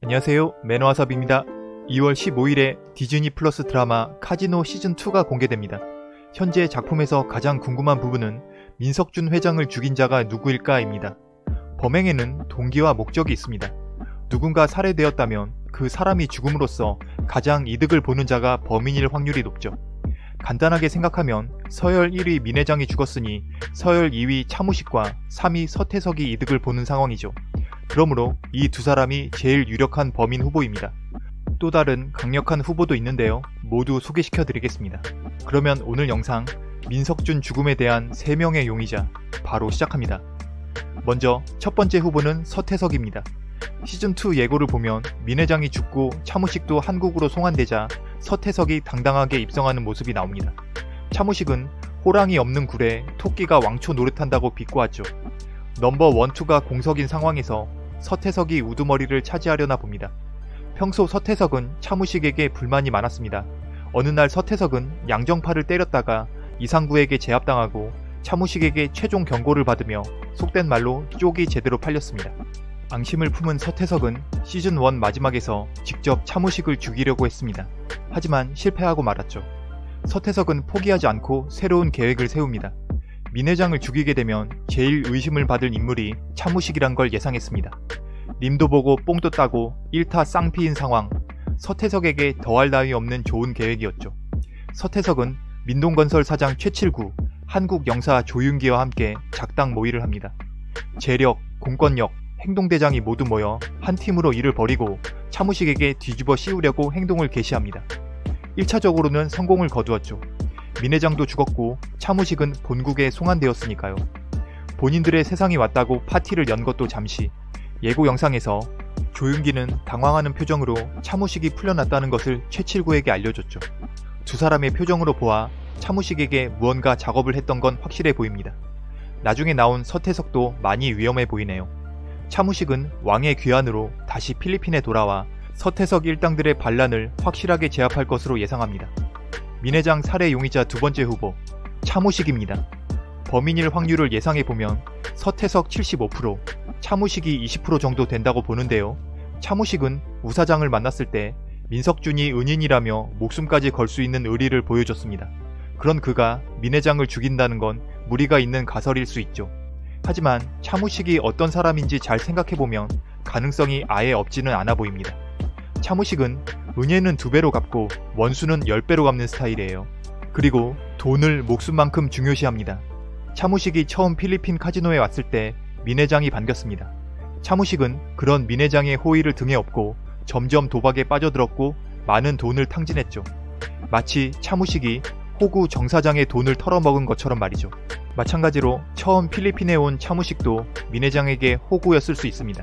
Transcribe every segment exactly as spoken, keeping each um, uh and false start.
안녕하세요, 매너와섭입니다. 이월 십오일에 디즈니 플러스 드라마 카지노 시즌이가 공개됩니다. 현재 작품에서 가장 궁금한 부분은 민석준 회장을 죽인 자가 누구일까입니다. 범행에는 동기와 목적이 있습니다. 누군가 살해되었다면 그 사람이 죽음으로써 가장 이득을 보는 자가 범인일 확률이 높죠. 간단하게 생각하면 서열 일 위 민 회장이 죽었으니 서열 이 위 차무식과 삼 위 서태석이 이득을 보는 상황이죠. 그러므로 이 두 사람이 제일 유력한 범인 후보입니다. 또 다른 강력한 후보도 있는데요. 모두 소개시켜 드리겠습니다. 그러면 오늘 영상 민석준 죽음에 대한 세 명의 용의자 바로 시작합니다. 먼저 첫 번째 후보는 서태석입니다. 시즌이 예고를 보면 민 회장이 죽고 차무식도 한국으로 송환되자 서태석이 당당하게 입성하는 모습이 나옵니다. 차무식은 호랑이 없는 굴에 토끼가 왕초 노릇한다고 비꼬았죠. 넘버 원, 투가 공석인 상황에서 서태석이 우두머리를 차지하려나 봅니다. 평소 서태석은 차무식에게 불만이 많았습니다. 어느 날 서태석은 양정파를 때렸다가 이상구에게 제압당하고 차무식에게 최종 경고를 받으며 속된 말로 쪽이 제대로 팔렸습니다. 앙심을 품은 서태석은 시즌 일 마지막에서 직접 차무식을 죽이려고 했습니다. 하지만 실패하고 말았죠. 서태석은 포기하지 않고 새로운 계획을 세웁니다. 민 회장을 죽이게 되면 제일 의심을 받을 인물이 차무식이란 걸 예상했습니다. 님도 보고 뽕도 따고 일타 쌍피인 상황, 서태석에게 더할 나위 없는 좋은 계획이었죠. 서태석은 민동건설 사장 최칠구, 한국영사 조윤기와 함께 작당 모의를 합니다. 재력, 공권력, 행동대장이 모두 모여 한 팀으로 일을 벌이고 차무식에게 뒤집어 씌우려고 행동을 개시합니다. 일 차적으로는 성공을 거두었죠. 민 회장도 죽었고 차무식은 본국에 송환되었으니까요. 본인들의 세상이 왔다고 파티를 연 것도 잠시. 예고 영상에서 조윤기는 당황하는 표정으로 차무식이 풀려났다는 것을 최칠구에게 알려줬죠. 두 사람의 표정으로 보아 차무식에게 무언가 작업을 했던 건 확실해 보입니다. 나중에 나온 서태석도 많이 위험해 보이네요. 차무식은 왕의 귀환으로 다시 필리핀에 돌아와 서태석 일당들의 반란을 확실하게 제압할 것으로 예상합니다. 민 회장 살해 용의자 두 번째 후보, 차무식입니다. 범인일 확률을 예상해보면 서태석 칠십오 퍼센트, 차무식이 이십 퍼센트 정도 된다고 보는데요. 차무식은 우 사장을 만났을 때 민석준이 은인이라며 목숨까지 걸 수 있는 의리를 보여줬습니다. 그런 그가 민 회장을 죽인다는 건 무리가 있는 가설일 수 있죠. 하지만 차무식이 어떤 사람인지 잘 생각해보면 가능성이 아예 없지는 않아 보입니다. 차무식은 은혜는 두 배로 갚고 원수는 열 배로 갚는 스타일이에요. 그리고 돈을 목숨만큼 중요시합니다. 차무식이 처음 필리핀 카지노에 왔을 때 민 회장이 반겼습니다. 차무식은 그런 민 회장의 호의를 등에 업고 점점 도박에 빠져들었고 많은 돈을 탕진했죠. 마치 차무식이 호구 정 사장의 돈을 털어먹은 것처럼 말이죠. 마찬가지로 처음 필리핀에 온 차무식도 민 회장에게 호구였을 수 있습니다.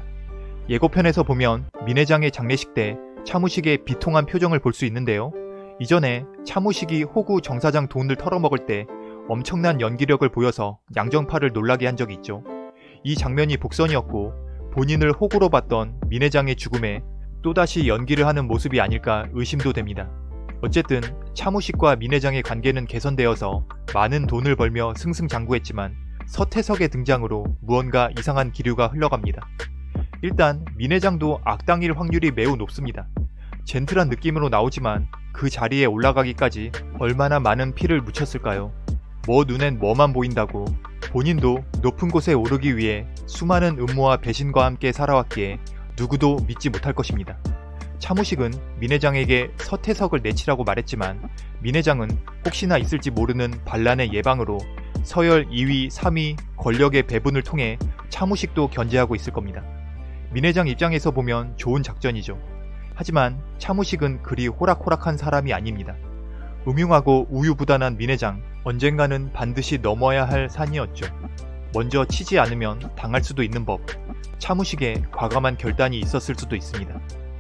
예고편에서 보면 민 회장의 장례식 때 차무식의 비통한 표정을 볼 수 있는데요. 이전에 차무식이 호구 정 사장 돈을 털어먹을 때 엄청난 연기력을 보여서 양정파를 놀라게 한 적이 있죠. 이 장면이 복선이었고 본인을 호구로 봤던 민 회장의 죽음에 또다시 연기를 하는 모습이 아닐까 의심도 됩니다. 어쨌든 차무식과 민 회장의 관계는 개선되어서 많은 돈을 벌며 승승장구했지만 서태석의 등장으로 무언가 이상한 기류가 흘러갑니다. 일단 민 회장도 악당일 확률이 매우 높습니다. 젠틀한 느낌으로 나오지만 그 자리에 올라가기까지 얼마나 많은 피를 묻혔을까요? 뭐 눈엔 뭐만 보인다고 본인도 높은 곳에 오르기 위해 수많은 음모와 배신과 함께 살아왔기에 누구도 믿지 못할 것입니다. 차무식은 민 회장에게 서태석을 내치라고 말했지만 민 회장은 혹시나 있을지 모르는 반란의 예방으로 서열 이 위, 삼 위 권력의 배분을 통해 차무식도 견제하고 있을 겁니다. 민 회장 입장에서 보면 좋은 작전이죠. 하지만 차무식은 그리 호락호락한 사람이 아닙니다. 음흉하고 우유부단한 민 회장, 언젠가는 반드시 넘어야 할 산이었죠. 먼저 치지 않으면 당할 수도 있는 법, 차무식에 과감한 결단이 있었을 수도 있습니다.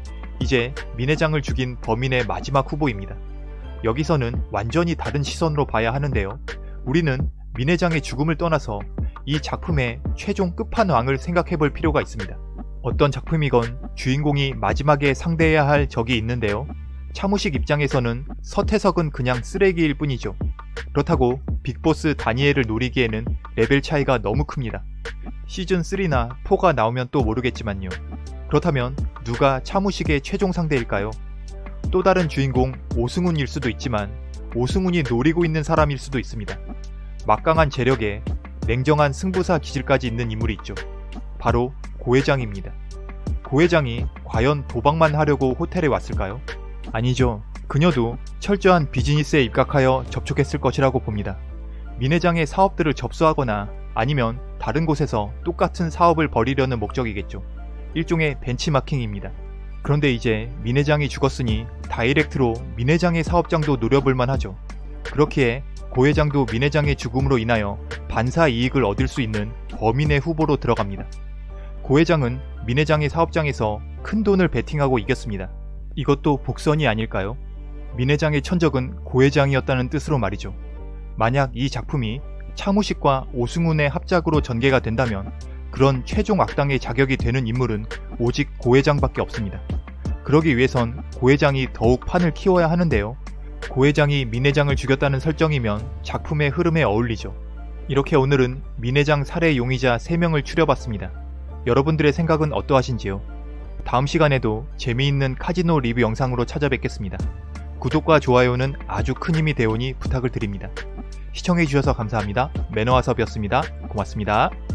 이제 민 회장을 죽인 범인의 마지막 후보입니다. 여기서는 완전히 다른 시선으로 봐야 하는데요. 우리는 민 회장의 죽음을 떠나서 이 작품의 최종 끝판왕을 생각해볼 필요가 있습니다. 어떤 작품이건 주인공이 마지막에 상대해야 할 적이 있는데요. 차무식 입장에서는 서태석은 그냥 쓰레기일 뿐이죠. 그렇다고 빅보스 다니엘을 노리기에는 레벨 차이가 너무 큽니다. 시즌 삼이나 사가 나오면 또 모르겠지만요. 그렇다면 누가 차무식의 최종 상대일까요? 또 다른 주인공 오승훈일 수도 있지만 오승훈이 노리고 있는 사람일 수도 있습니다. 막강한 재력에 냉정한 승부사 기질까지 있는 인물이 있죠. 바로 고 회장입니다. 고 회장이 과연 도박만 하려고 호텔에 왔을까요? 아니죠. 그녀도 철저한 비즈니스에 입각하여 접촉했을 것이라고 봅니다. 민 회장의 사업들을 접수하거나 아니면 다른 곳에서 똑같은 사업을 벌이려는 목적이겠죠. 일종의 벤치마킹입니다. 그런데 이제 민 회장이 죽었으니 다이렉트로 민 회장의 사업장도 노려볼만 하죠. 그렇기에 고 회장도 민 회장의 죽음으로 인하여 반사 이익을 얻을 수 있는 범인의 후보로 들어갑니다. 고 회장은 민 회장의 사업장에서 큰 돈을 베팅하고 이겼습니다. 이것도 복선이 아닐까요? 민 회장의 천적은 고 회장이었다는 뜻으로 말이죠. 만약 이 작품이 차무식과 오승훈의 합작으로 전개가 된다면 그런 최종 악당의 자격이 되는 인물은 오직 고 회장밖에 없습니다. 그러기 위해선 고 회장이 더욱 판을 키워야 하는데요. 고 회장이 민 회장을 죽였다는 설정이면 작품의 흐름에 어울리죠. 이렇게 오늘은 민 회장 살해 용의자 세 명을 추려봤습니다. 여러분들의 생각은 어떠하신지요? 다음 시간에도 재미있는 카지노 리뷰 영상으로 찾아뵙겠습니다. 구독과 좋아요는 아주 큰 힘이 되오니 부탁을 드립니다. 시청해주셔서 감사합니다. 매너와섭이었습니다. 고맙습니다.